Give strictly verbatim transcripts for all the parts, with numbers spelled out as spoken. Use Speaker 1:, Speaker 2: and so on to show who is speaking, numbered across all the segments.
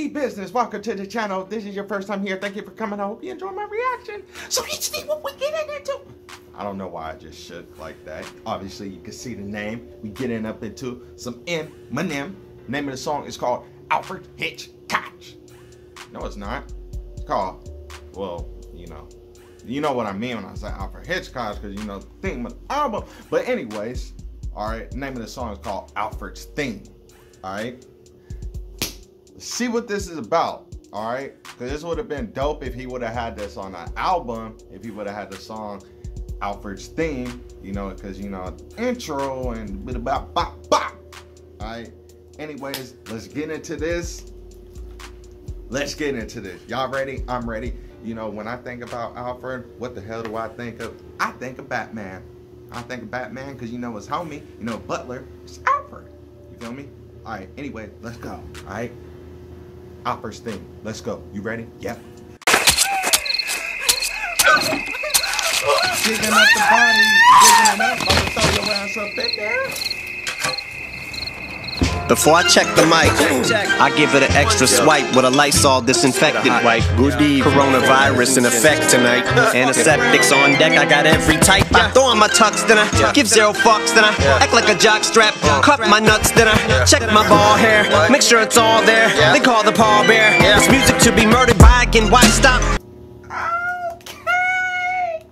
Speaker 1: D Business, welcome to the channel. If this is your first time here, thank you for coming. I hope you enjoy my reaction. So let's see what we get into. I don't know why I just shook like that. Obviously, you can see the name. We getting up into some Eminem. Name of the song is called Alfred Hitchcock. No, it's not. It's called, well, you know, you know what I mean when I say Alfred Hitchcock, because you know the theme of the album. But anyways, all right, name of the song is called Alfred's Theme. All right. See what this is about, all right? Because this would have been dope if he would have had this on an album, if he would have had the song Alfred's Theme, you know, because, you know, intro and bit about bop, bop, all right? Anyways, let's get into this. Let's get into this. Y'all ready? I'm ready. You know, when I think about Alfred, what the hell do I think of? I think of Batman. I think of Batman because, you know, his homie, you know, Butler, it's Alfred. You feel me? All right, anyway, let's go, all right? Alfred's Theme. Let's go. You ready? Yep. Digging up the body, digging it up, I'm gonna throw your ass up in there.
Speaker 2: Before I check the mic, I give it an extra swipe with a Lysol disinfectant wipe. Good eve. Coronavirus in effect tonight. Antiseptics on deck, I got every type. I throw on my tux, then I give zero fucks, then I act like a jock strap. Cup my nuts, then I check my ball hair. Make sure it's all there. They call the pallbearer. It's music to be murdered by again. Why stop?
Speaker 1: Okay,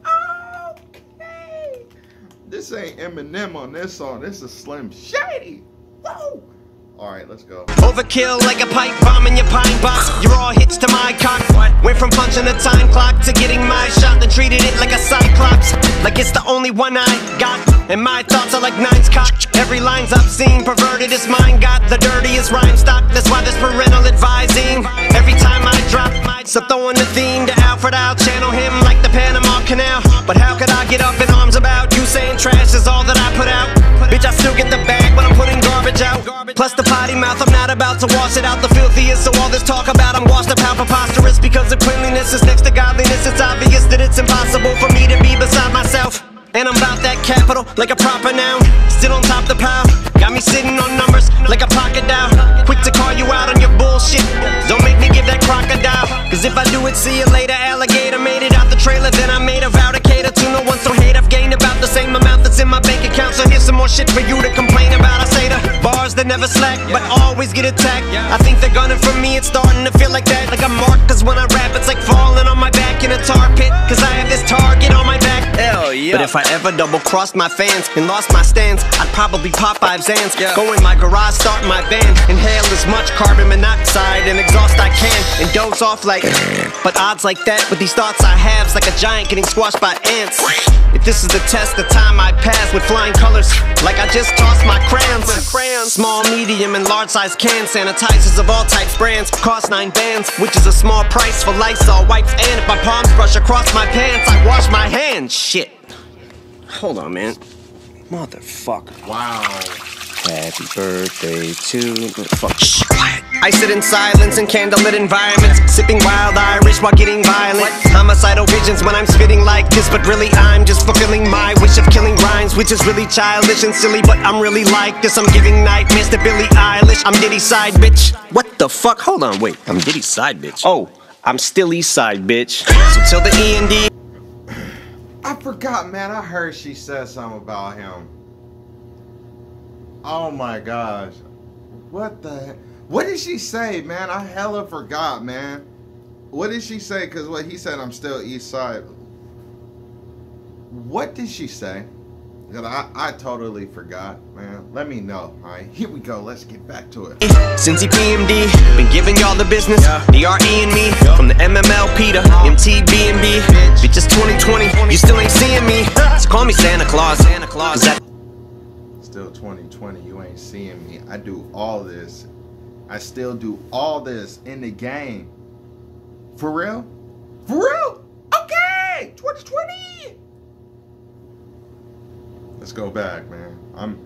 Speaker 1: okay. This ain't Eminem on this song. This is Slim Shady. Whoa. All right, let's go.
Speaker 2: Overkill like a pipe bomb in your pine box. You're all hits to my cock. Went from punching the time clock to getting my shot, then treated it like a cyclops. Like it's the only one I got. And my thoughts are like nine's cock. Every line's obscene, perverted as mine got the dirtiest rhyme stock. That's why there's parental advising. Every time I drop my so throwing the theme to Alfred, I'll channel him like the Panama Canal. But how could I get up in arms about you saying trash is all that I put out? Bitch, I still get the bag when I'm putting garbage out. Plus the potty mouth, I'm not about to wash it out the filthiest. So all this talk about I'm washed up how preposterous. Because if cleanliness is next to godliness, it's obvious that it's impossible for me to be beside myself. And I'm about that capital like a proper noun. Still on top the pile. Got me sitting on numbers like a pocket dial. Quick to call you out on your bullshit. Don't make me give that crocodile. Cause if I do it, see you later. Alligator made it out the trailer. Then I made a vow to cater to no one so hate. I've gained about the same amount that's in my bank account. So here's some more shit for you to complain about. I say the bars that never slack but always get attacked. I think they're gunning for me. It's starting to feel like that. Like I'm marked. Cause when I rap it's like falling on my back in a tar pit. Cause I have this target on my back. Hell yeah. But if I ever double crossed my fans and lost my stance, I'd probably pop five Zans. Yeah. Go in my garage, start my band, inhale as much carbon monoxide and exhaust I can, and doze off like. But odds like that with these thoughts I have's like a giant getting squashed by ants. If this is the test, the time I pass with flying colors, like I just tossed my crayons. Small, medium, and large size cans, sanitizers of all types, brands, cost nine bands, which is a small price for Lysol wipes. And if my palms brush across my pants, I wash my hands. Shit. Hold on, man. Motherfucker.
Speaker 1: Wow.
Speaker 2: Happy birthday to fuck. Shh, quiet. I sit in silence in candlelit environments, sipping wild Irish while getting violent. Homicidal visions when I'm spitting like this, but really I'm just fulfilling my wish of killing rhymes, which is really childish and silly. But I'm really like this. I'm giving nightmares to Billie Eilish. I'm Diddy's side bitch. What the fuck? Hold on, wait. I'm Diddy's side bitch. Oh, I'm still East Side bitch. So till the E and D.
Speaker 1: I forgot, man. I heard she said something about him. Oh my gosh. What the heck? What did she say, man? I hella forgot, man. What did she say? Because what he said, I'm still East Side. What did she say? Because I, I totally forgot, man. Let me know. All right, here we go. Let's get back to it.
Speaker 2: Since he P M D, been giving y'all the business. D R E and me, from the M M L P to M T B and B. Bitches twenty twenty, you still ain't seeing me. So call me Santa Claus. Santa Claus.
Speaker 1: Still twenty twenty, you ain't seeing me. I do all this. I still do all this in the game. For real? For real? Okay! twenty twenty! Let's go back, man. I'm...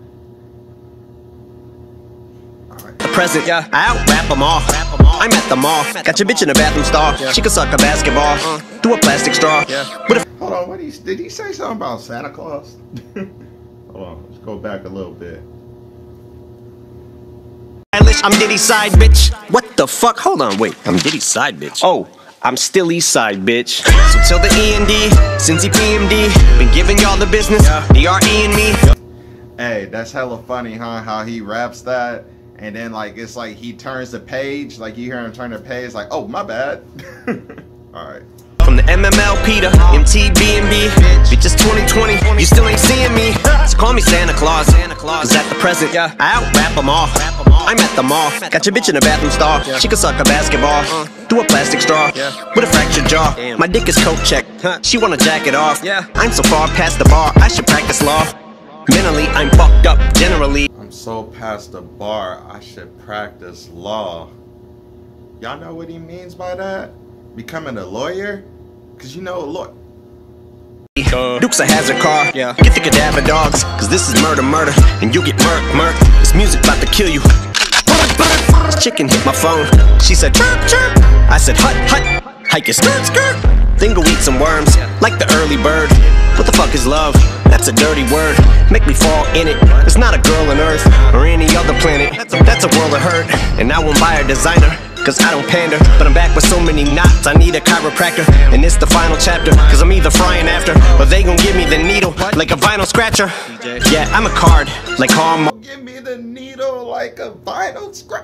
Speaker 1: Alright.
Speaker 2: The present, yeah. I out-rap them all. I'm at the mall. Got your bitch in a bathroom stall. She can suck a basketball through a plastic straw. With a
Speaker 1: Hold on, what did he, did he say something about Santa Claus? Hold on, let's go back a little bit.
Speaker 2: I'm Diddy's side bitch. What the fuck? Hold on, wait. I'm Diddy's side bitch. Oh, I'm still East Side bitch. So till the E and D, since he P M D, been giving y'all the business. D R E and me.
Speaker 1: Hey, that's hella funny, huh? How he raps that, and then like it's like he turns the page, like you hear him turn the page, like, oh my bad. All right.
Speaker 2: From the M M L P to M T B and B, bitches twenty twenty, you still ain't seeing me. So call me Santa Claus, cause at the present, I out-rap them all. I'm at the mall, got your bitch in a bathroom stall. She can suck a basketball through a plastic straw with a fractured jaw. My dick is coat check, she wanna jack it off. I'm so far past the bar, I should practice law. Mentally, I'm fucked up generally.
Speaker 1: I'm so past the bar, I should practice law. Y'all know what he means by that? Becoming a lawyer? Cause you know a lawyer.
Speaker 2: Duke's a hazard car, yeah. Get the cadaver dogs, cause this is murder, murder, and you get murk, murk. This music about to kill you. This chicken hit my phone, she said chirp, chirp. I said hut, hut, hike your skirt, skirt. Then go eat some worms, like the early bird. What the fuck is love? That's a dirty word. Make me fall in it. There's not a girl on Earth or any other planet. That's a world of hurt, and I won't buy a designer. Cause I don't pander, but I'm back with so many knots, I need a chiropractor. And it's the final chapter, cause I'm either frying after, or they gon' give me the needle, like a vinyl scratcher. Yeah, I'm a card, like Hallmark.
Speaker 1: Give me the needle like a vinyl scratch.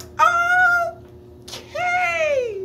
Speaker 1: Okay.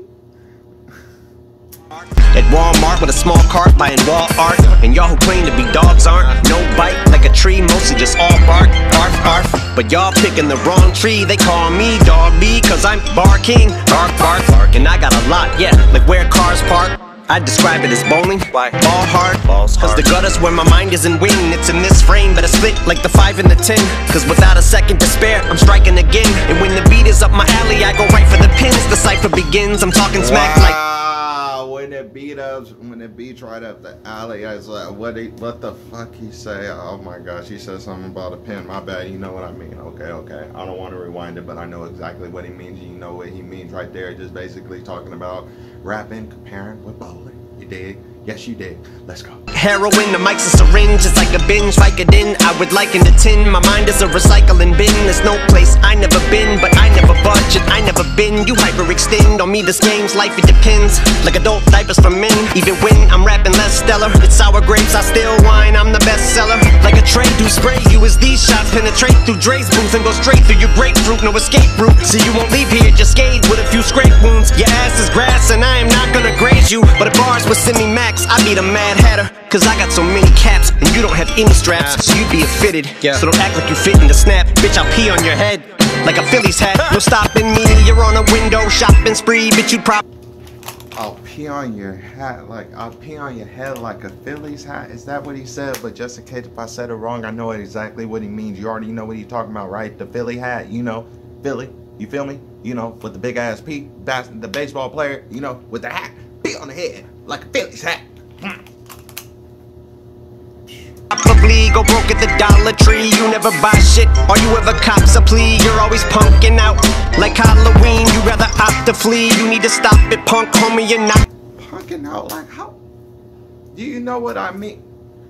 Speaker 2: At Walmart with a small cart buying wall art. And y'all who claim to be dogs aren't. No bite like a tree, mostly just all bark, bark, bark. But y'all picking the wrong tree, they call me Dog B, cause I'm Bar King. Bark, bark, bark, and I got a lot, yeah, like where cars park. I describe it as bowling, why? Ball hard, Balls hard. Cause the gutter's where my mind is in win. It's in this frame, but I split like the five and the ten. Cause without a second to spare, I'm striking again. And when the beat is up my alley, I go right for the pins. The cipher begins, I'm talking smack
Speaker 1: wow.
Speaker 2: like
Speaker 1: When it beat up, when it beats right up the alley, I was like, what, he, what the fuck he say? Oh my gosh, he said something about a pen. My bad, you know what I mean. Okay, okay. I don't want to rewind it, but I know exactly what he means. You know what he means right there. Just basically talking about rapping, comparing with bowling. You dig? Yes, you did. Let's go.
Speaker 2: Heroin, the mic's a syringe, it's like a binge, Vicodin. I would liken the tin, my mind is a recycling bin. There's no place I never been, but I never budge and I never been. You hyperextend on me, this game's life, it depends. Like adult diapers for men, even when I'm rapping less stellar. It's sour grapes, I still whine, I'm the best seller. Like a trade do spray you as these shots penetrate through Dre's booth and go straight through your grapefruit, no escape route. So you won't leave here just scathed with a few scrape wounds. Your ass is grass and I am not gonna graze you, but if bars was semi-max, I'd be the Mad Hatter. Cause I got so many caps and you don't have any straps, so you'd be a fitted. Yeah. So don't act like you fit in the snap. Bitch, I'll pee on your head like a Phillies hat. No stopping me, you're on a window shopping spree. Bitch, you prop.
Speaker 1: I'll pee on your hat like I'll pee on your head like a Phillies hat. Is that what he said? But just in case if I said it wrong, I know exactly what he means. You already know what he's talking about, right? The Philly hat, you know, Philly. You feel me? You know, with the big ass P, bas the baseball player, you know, with the hat, pee on the head like a Phillies hat.
Speaker 2: Probably go broke at the Dollar Tree. You never buy shit, or you ever cops a plea. You're always punking out like Halloween. You rather opt to flee. You need to stop it, punk, homie. You're not
Speaker 1: punking out like how? Do you know what I mean?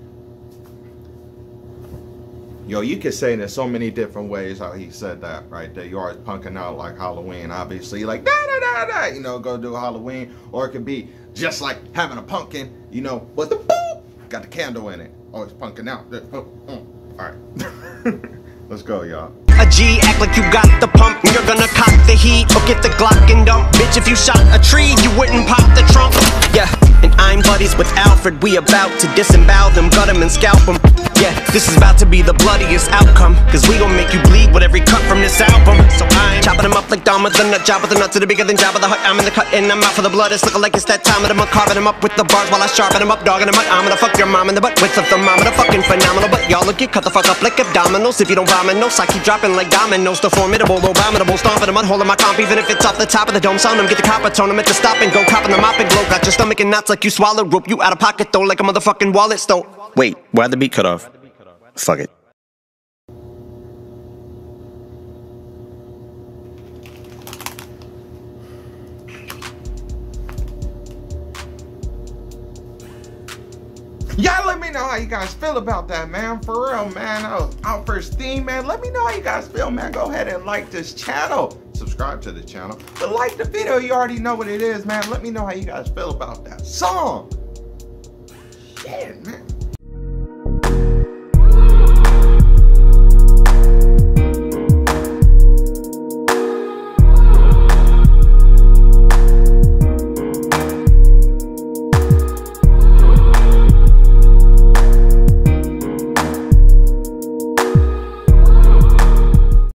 Speaker 1: Yo, you could say it in so many different ways how he said that right there. You're always punking out like Halloween, obviously, like da da da da. You know, go do Halloween, or it could be just like having a pumpkin. You know, with the boop, got the candle in it. Oh, it's punking out. Oh, oh. All right, let's go, y'all.
Speaker 2: A G, act like you got the pump. You're gonna cop the heat or get the Glock and dump. Bitch, if you shot a tree, you wouldn't pop the trunk. Yeah, and I'm buddies with Alfred. We about to disembowel them, gut them and scalp them. Yeah, this is about to be the bloodiest outcome, cause we gon' make you bleed with every cut from this album. So I'm chopping them up like Dom with the nut, job with the nuts, to the bigger than Jabba the Hutt. I'm in the cut and I'm out for the blood. It's looking like it's that time of the month. Carving them up with the bars while I sharpen them up, dogging them up. I'm gonna fuck your mom in the butt with a thermometer, fucking phenomenal. But y'all look, get cut the fuck up like abdominals. If you don't vomit, no, I keep dropping like dominoes. The formidable, abominable, stomping them, holding my comp, even if it's off the top of the dome. Sound them, get the copper tone them at the stop and go, copping the mop and glow. Got your stomach and knots like you swallowed rope. You out of pocket though, like a motherfucking wallet stone. Wait, why'd the beat cut off? Fuck it.
Speaker 1: Y'all let me know how you guys feel about that, man. For real, man. Oh, Out First theme, man. Let me know how you guys feel, man. Go ahead and like this channel. Subscribe to the channel. But like the video, you already know what it is, man. Let me know how you guys feel about that song. Shit, man.